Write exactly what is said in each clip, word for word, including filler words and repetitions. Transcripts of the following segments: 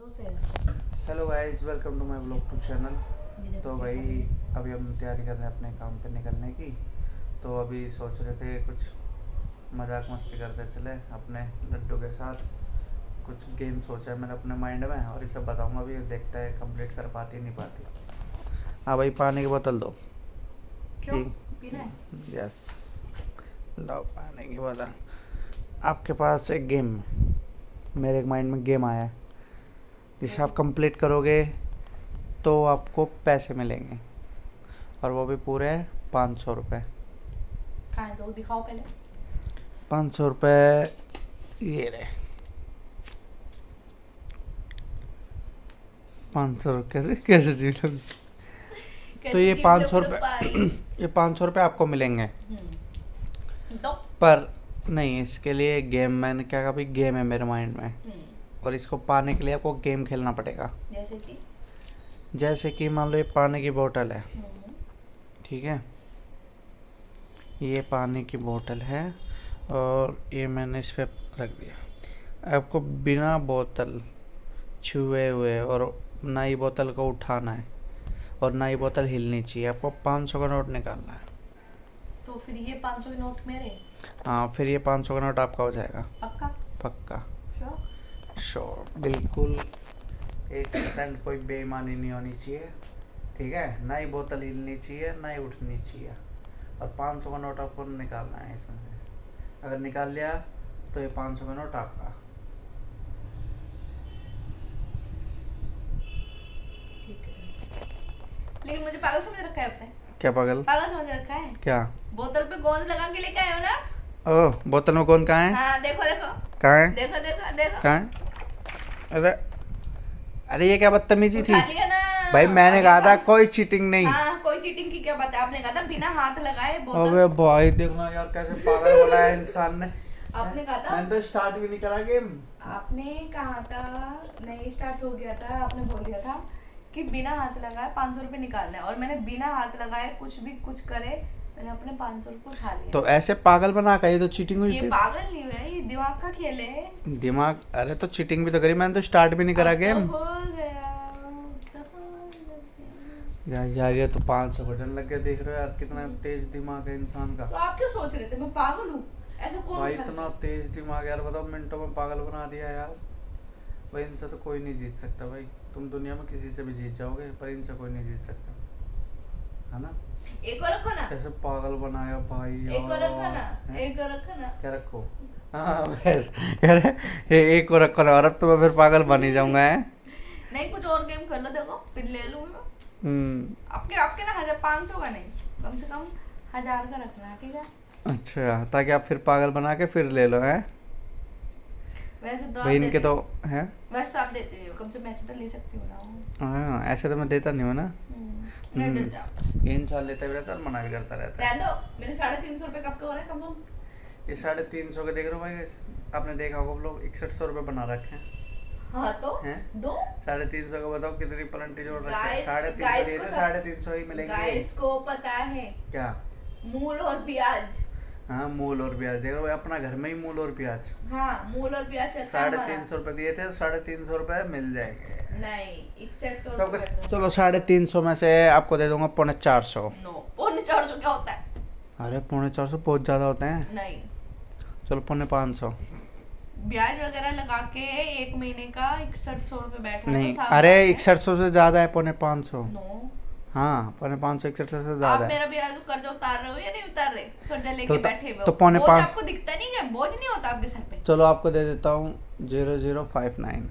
Hello guys, welcome to my blog to channel. तो भाई अभी हम तैयारी कर रहे हैं अपने काम पे निकलने की। तो अभी सोच रहे थे कुछ मजाक मस्ती करते चले अपने लड्डू के साथ। कुछ गेम सोचा है मैंने अपने माइंड में और इसे बताऊंगा, अभी देखता है कंप्लीट कर पाती नहीं पाती। हाँ भाई, पानी की बोतल दो। क्यों? पीना है? यस, लो पानी की बोतल। आपके पास एक गेम, मेरे माइंड में गेम आया है जिसे आप कंप्लीट करोगे तो आपको पैसे मिलेंगे, और वो भी पूरे पाँच सौ रुपये। कहाँ है? तो दिखाओ पहले। पाँच सौ रुपये ये रहे। पाँच सौ कैसे कैसे जी लोग? तो ये पाँच सौ रुपये ये पाँच सौ रुपये आपको मिलेंगे। तो पर नहीं, इसके लिए गेम, मैंने क्या कहा भाई, गेम है मेरे माइंड में, और इसको पाने के लिए आपको गेम खेलना पड़ेगा। जैसे कि जैसे कि मान लो ये पानी की बोतल है, ठीक है, ये पानी की बोतल है और ये मैंने इस पे रख दिया। आपको बिना बोतल छुए हुए और ना ही बोतल को उठाना है और ना ही बोतल हिलनी चाहिए। आपको पाँच सौ का नोट निकालना है। तो फिर ये पाँच सौ के नोट मेरे? हाँ, फिर ये पाँच सौ का नोट आपका हो जाएगा। पक्का? पक्का, श्योर? श्योर, बिल्कुल। एक परसेंट कोई बेईमानी नहीं होनी चाहिए, ठीक है। ना ही बोतल हिलनी चाहिए, ना ही उठनी चाहिए, और पाँच सौ का नोट आपको निकालना है इसमें से। अगर निकाल लिया तो ये पाँच सौ का नोट आपका। ठीक है, लेकिन मुझे पागल समझ रखा है आपने? क्या पागल? पागल समझ रखा है? क्या? बोतल पे गोंद लगा के लेके आए हो ना? ओह, बोतल में कौन कहाँ है? हाँ, देखो देखो। कहाँ है? देखो देखो देखो। कहाँ है? अरे अरे ये क्या बदतमीजी थी? उठा लिया ना? भाई मैंने अरे कहा था पागल- कोई चीटिंग नहीं। हाँ, कोई चीटिंग की क्या बात है? आपने कहा था बिना हाथ लगाए बोतल। अबे भाई देखना यार कैसे पागल बनाया इंसान ने। आपने कहा था, मैंने तो स्टार्ट भी नहीं करा गेम। आपने कहा था, नहीं स्टार्ट हो गया था, आपने बोल दिया था कि बिना हाथ लगाए पाँच सौ रुपये निकालना है, और मैंने बिना हाथ लगाए कुछ भी कुछ करे, मैंने अपने पाँच सौ रुपये उठा लिए। तो ऐसे पागल बना कर, ये तो चीटिंग हुई ये फिर। पागल नहीं हुआ, ये दिमाग का खेल है। दिमाग? अरे तो चीटिंग भी तो करी, मैंने तो स्टार्ट भी नहीं करा अब तो गेम। हो गया, तो हो गया। यार यार ये तो पाँच सौ बटन लग गया। देख रहे हो यार कितना तेज दिमाग है इंसान का। तो आप क्या सोच रहे थे मैं पागल हूँ? ऐसा कौन भाई उठा इतना लेता? तेज दिमाग यार, बताओ मिनटों में पागल बना दिया यार। भाई इनसे तो कोई नहीं जीत सकता भाई। तुम दुनिया में किसी से भी जीत जाओगे, पर इनसे कोई नहीं जीत सकता, है ना। एक और रखो ना, कैसे पागल बनाया भाई यार। एक और रखो ना, हैं? एक और रखो ना। क्या रखो? हाँ बस कह रहे ये एक को रखो ना, और अब तो मैं फिर पागल बन ही जाऊंगा। है नहीं, कुछ और गेम कर लो, देखो फिर ले लूंगी मैं। हम्म, आपके आपके ना हजार पाँच सौ का नहीं, कम से कम हजार का रखना, ठीक है? अच्छा, ताकि आप फिर पागल बना के फिर ले लो। है वैसे तो आप भाई इनके देते तो हो। है। वैसे तो आप देते हो, कम से कम ऐसे तो ले सकती हो ना। हाँ, ऐसे तो मैं देता नहीं हूँ ना। हम्म, नहीं हम्म। देते आप। ये इंसान लेता भी रहता है और मना भी करता रहता है। रहने दो, मेरे साढ़े तीन सौ रुपए कब के हो रहे हैं कम से कम? ये साढ़े तीन सौ के देख रहे हो भाई, आपने देखा होगा लोग इकसठ सौ रुपये बना रखे हैं। हाँ तो हैं? दो साढ़े तीन सौ का बताओ कितनी पलंटी जोड़ रखे हैं। गाइस- साढ़े तीन गाइस सौ दिए को थे, सब- साढ़े तीन सौ ही मिलेंगे। गाइस को पता है क्या? मूल और प्याज। हाँ, मूल और प्याज देख रहे हो, अपना घर में ही मूल और प्याज। हाँ, मूल और प्याज चलता है साढ़े हमारा। तीन सौ रुपये दिए थे, साढ़े तीन सौ रुपये मिल जाएंगे। नहीं, इकसठ सौ तो रुपए बस का। चलो साढ़े तीन सौ में से आपको दे दूंगा पौने चार सौ। नो, पौने चार सौ क्या होता है? अरे पौने चार सौ बहुत ज्यादा होते हैं। नहीं, चलो पौने पाँच सौ। ब्याज वगैरह लगा के एक महीने का इकसठ सौ रुपए बैठ रहा है नहीं, तो साफ अरे बात है। इकसठ सौ से ज्यादा है पौने पाँच सौ। नो, हाँ, पौने पाँच सौ इकसठ सौ से आप ज्यादा है। मेरा ब्याज कर्जा उतार रहे हो या नहीं उतार रहे? कर्जा लेके तो- बैठे हुए हो। तो पौने बोझ पाँच- आपको दिखता नहीं है? बोझ नहीं होता आपके सर पे? चलो आपको दे देता हूँ जीरो जीरो फाइव नाइन।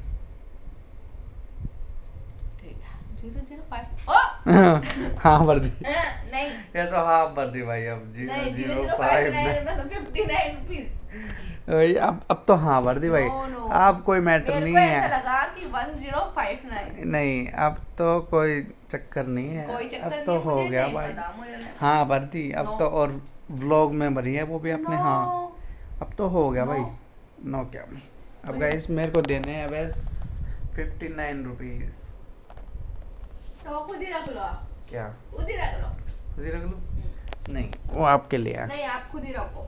ठीक है, जीरो जीरो फाइव। ओ हाँ भर दी। हाँ, नहीं ये तो हाँ भर दी भाई। अब जीरो नहीं, zero zero zero five five nine. Nine मतलब फिफ्टी नाइन रुपीज। भाई अब अब तो हाँ भर दी भाई। No, no. अब कोई मैटर मेरे नहीं को ऐसा है। लगा कि वन जीरो फाइव नाइन। नहीं, अब तो कोई चक्कर नहीं है। कोई चक्कर अब नहीं तो है, हो मुझे गया नहीं भाई। पता, मुझे नहीं। हाँ भर दी अब नो। तो, और व्लॉग में भरी है वो भी अपने। नो। हाँ अब तो हो गया नो। भाई। नो क्या? अब मुझे- गाइस मेरे को देने हैं बस फिफ्टी नाइन रुपीज। तो वो खुद ही रख लो, आप क्या? खुद ही रख लो। खुद ही रख लूं? हम्म। नहीं, वो आपके लिए है। नहीं, आप खुद ही रखो।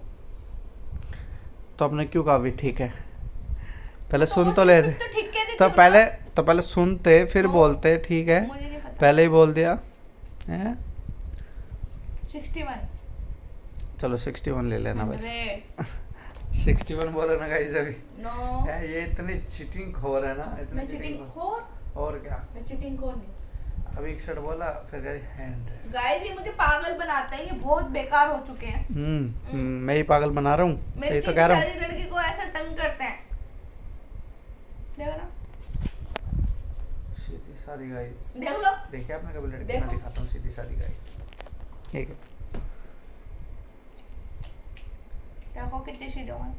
तो आपने क्यों कहा भी ठीक है? पहले तो सुन वो तो ले तो थे। ठीक कह देती तो हूँ ना। पहले तो पहले सुनते फिर नो, बोलते, ठीक है मुझे नहीं पता। पहले ही बोल दिया है। Sixty one. चलो सिक्सटी वन ले लेना बस। हंड्रेड। सिक्सटी वन बोला ना गाइस अभी। नो, यार ये इतनी चीटिंग खोर है ना, इतनी मैं चीटिंग खोर, और क्या। मैं चीटिंग खोर नहीं। अभी इकसठ बोला फिर गई हैंड। गाइस ये मुझे पागल बनाते हैं, ये बहुत बेकार हो चुके हैं। हम्म मैं ही पागल बना रहा हूँ, मेरी यही तो कह रहा हूँ। सीधी लड़की को ऐसा तंग करते हैं, देखो ना, सीधी सादी गाइस। देख लो। देखिए आपने कभी लड़की? देखो। मैं दिखाता हूँ सीधी सादी गाइस, ठीक है। देखो कितनी सीधो है।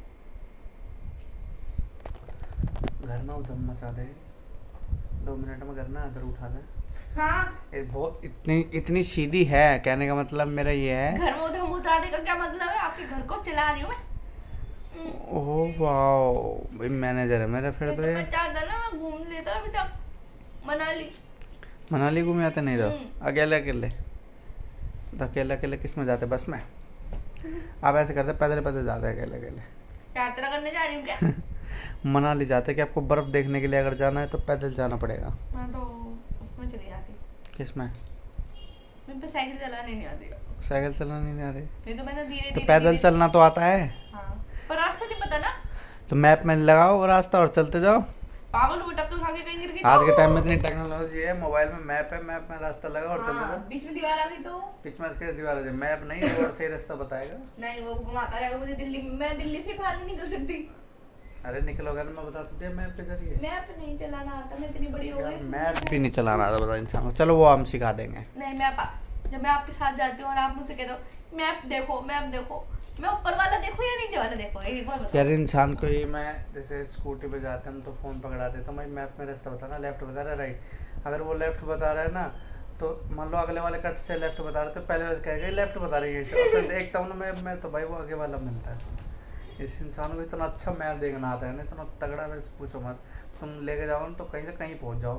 घर में उधम मचा दे, दो मिनट में घर ना इधर उठा दे। हाँ, ये बहुत इतनी इतनी सीधी है, कहने का मतलब मेरा ये है। घर में उधम उतारने का क्या मतलब है? आपके घर को चला रही हूँ मैं। ओह वाओ, भाई मैनेजर है मेरा फिर ये तो तो ये। मैं चाहता ना, मैं घूम लेता अभी तक मनाली। मनाली घूमे आते नहीं तो हम्म। अकेले अकेले तो अकेले अकेले किस में जाते? बस में? आप ऐसे करते पैदल पैदल जाते अकेले अकेले? यात्रा करने जा रही हूँ क्या? मनाली जाते कि आपको बर्फ देखने के लिए अगर जाना है तो पैदल जाना पड़ेगा। मैं तो उसमें चली जाती। किस में? मेरे पे साइकिल चलाने नहीं आती। साइकिल चलानी नहीं आ रही नहीं तो मैंने धीरे तो धीरे पैदल धीरे- चलना तो आता है। हाँ, पर रास्ता नहीं पता ना। तो मैप में लगाओ रास्ता और चलते जाओ। पागल हुए, टक्कर खा के कहीं गिर गई आज तो? के टाइम में इतनी टेक्नोलॉजी है, मोबाइल में मैप है, मैप में रास्ता लगाओ और चलते हाँ, जाओ। बीच में दीवार आ गई तो? बीच में इसके दीवार है, मैप नहीं और सही रास्ता बताएगा। नहीं, वो घुमाता रहेगा मुझे दिल्ली। मैं दिल्ली से बाहर नहीं निकल सकती। अरे निकलोगे ना, मैं बता तो दिया मैप के जरिए। मैप नहीं चलाना आता, मैं इतनी बड़ी हो यार गई। मैप भी नहीं चलाना आता बता इंसान को। चलो वो हम सिखा देंगे। नहीं, मैप आ- जब मैं आपके साथ जाती हूँ और आप मुझसे कहते हो मैप देखो मैप देखो, मैं ऊपर वाला देखो या नीचे वाला देखो, एक बार बताओ। यार इंसान को ही मैं जैसे स्कूटी पे जाते हैं हम तो फोन पकड़ा देता हूँ, भाई मैप में रास्ता बताना, लेफ्ट बता रहा है राइट। अगर वो लेफ्ट बता रहा है ना तो मान लो अगले वाले कट से लेफ्ट बता रहे तो पहले वाले कहेगा लेफ्ट बता रही है इसे, और फिर देखता हूँ ना मैप में तो भाई वो आगे वाला मिलता है। इस इंसान को इतना अच्छा मैप देखना आता है ना, इतना तगड़ा, वैसे पूछो मत। तुम लेके जाओ ना तो कहीं से कहीं पहुंच जाओ।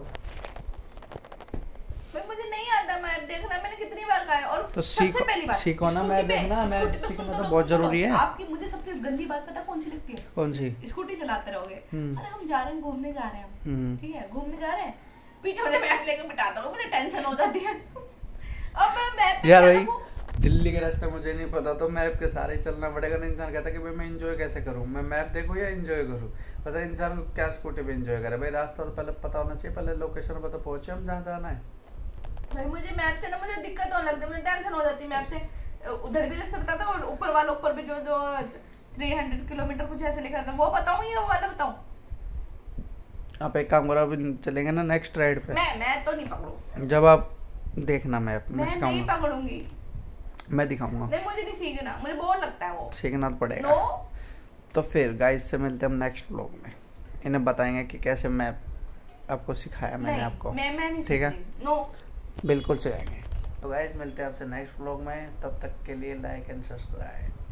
भाई मुझे नहीं आता मैप देखना, मैंने कितनी बार कहा है। और तो सबसे सीखो- पहली बात, सीखो ना स्कूटी मैप पे- देखना, मैप स्कूटी पे सीखना सुनो तो तो बहुत सुनो। जरूरी है। आपकी मुझे सबसे गंदी बात पता कौन सी लगती है? कौन सी? स्कूटी चलाते रहोगे, हम्म। अरे हम जा रहे हैं घूमने जा रहे हैं हम, हम्म। ठीक है घूमने जा रहे हैं, पीछे मुझे मैप लेके बिठाता हूँ, मुझे टेंशन हो जाती है। अब मैं मैप पे यार क्या भाई करूँ? दिल्ली के रास्ते मुझे नहीं पता तो मैप के सारे ही चलना पड़ेगा ना। इंसान कहता है कि भाई मैं एंजॉय कैसे करूँ, मैं मैप देखूँ या एंजॉय करूँ? पता है इंसान को क्या स्कूटी पे एंजॉय करे? भाई रास्ता तो पहले पता होना चाहिए, पहले लोकेशन पर तो पहुंचे हम जहाँ जाना है। भाई मुझे मैप से ना मुझे दिक्कत होने लगती है, मुझे टेंशन हो जाती है मैप से। उधर भी रास्ता बताता हूँ और ऊपर वाला ऊपर भी जो जो तीन सौ किलोमीटर कुछ ऐसे लिखा था वो बताऊँ या वो वाला बताऊँ? आप एक काम करो, अभी चलेंगे ना नेक्स्ट राइड पे। मैं मैं तो नहीं पकड़ू। जब आप देखना मैप मैं मैं नहीं सिखाऊंगा, पकड़ूंगी। मैं दिखाऊंगा। नहीं मुझे नहीं सीखना, मुझे बोर लगता है वो। सीखना तो पड़ेगा। नो, तो फिर गाइस से मिलते हैं हम नेक्स्ट व्लॉग में, इन्हें बताएंगे कि कैसे मैप आपको सिखाया मैंने नहीं, आपको। मैं मैं नहीं ठीक है? सीख रही। नो, बिल्कुल सिखाएंगे। तो गाइस मिलते हैं आपसे नेक्स्ट व्लॉग में, तब तक के लिए लाइक एंड सब्सक्राइब।